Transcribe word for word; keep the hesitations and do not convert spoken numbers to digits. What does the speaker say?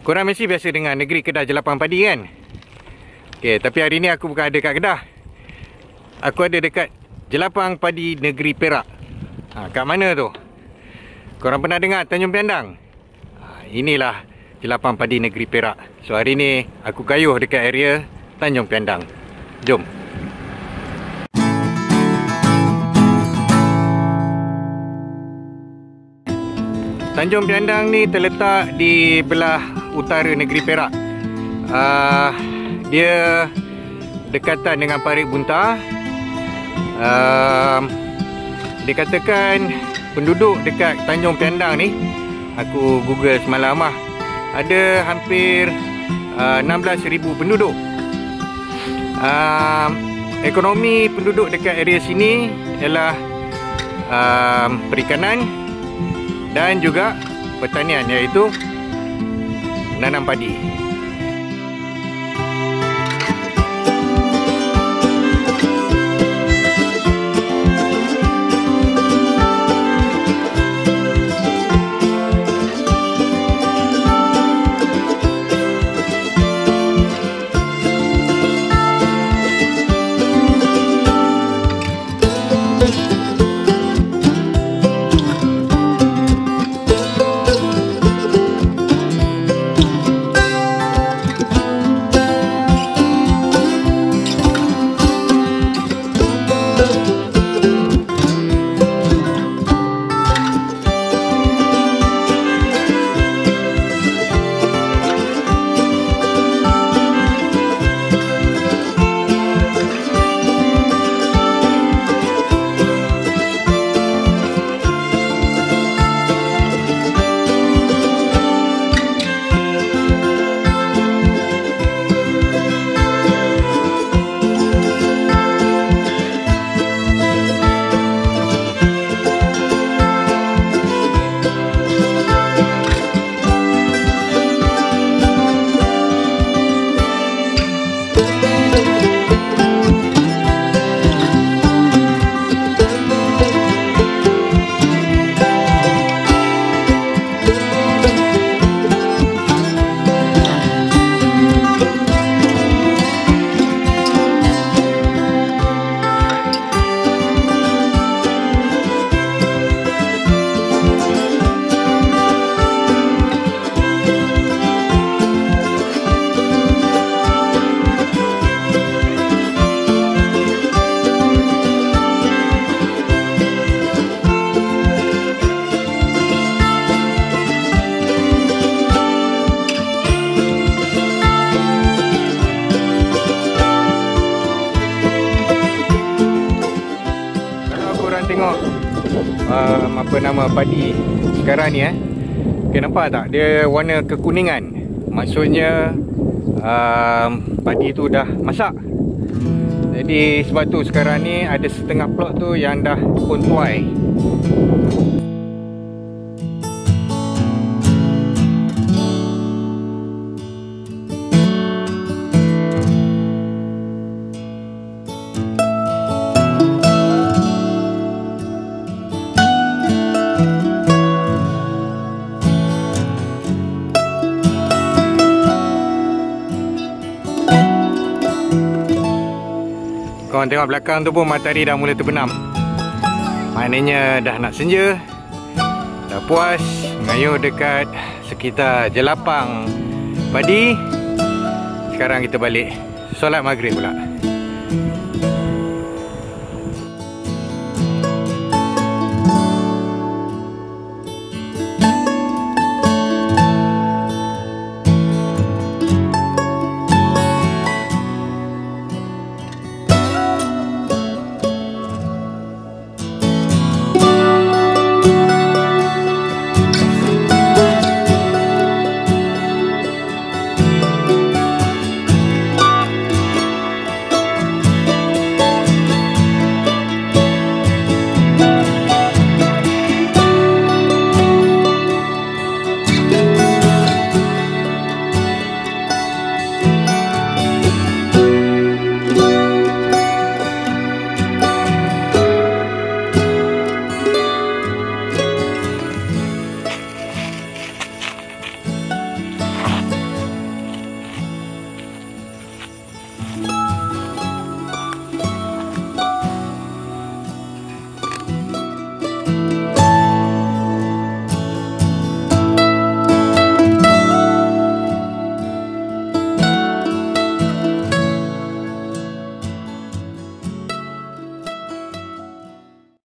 Korang mesti biasa dengar negeri Kedah Jelapang Padi kan? Okay, tapi hari ni aku bukan ada kat Kedah. Aku ada dekat Jelapang Padi Negeri Perak. ha, Kat mana tu? Korang pernah dengar Tanjung Piandang? ha, Inilah Jelapang Padi Negeri Perak. So hari ni aku kayuh dekat area Tanjung Piandang. Jom. Tanjung Piandang ni terletak di belah utara negeri Perak. uh, Dia dekatan dengan Parit Buntar. uh, Dikatakan penduduk dekat Tanjung Piandang ni, aku google semalam lah, ada hampir uh, enam belas ribu penduduk. uh, Ekonomi penduduk dekat area sini ialah uh, perikanan dan juga pertanian, iaitu menanam padi. Tengok um, apa nama padi sekarang ni eh. Okay, nampak tak? Dia warna kekuningan. Maksudnya um, padi tu dah masak. Jadi sebab tu sekarang ni ada setengah plot tu yang dah pun tuai. Korang tengok belakang tu pun matahari dah mula terbenam. Maknanya dah nak senja. Dah puas mengayuh dekat sekitar Jelapang Padi. Sekarang kita balik solat maghrib pula.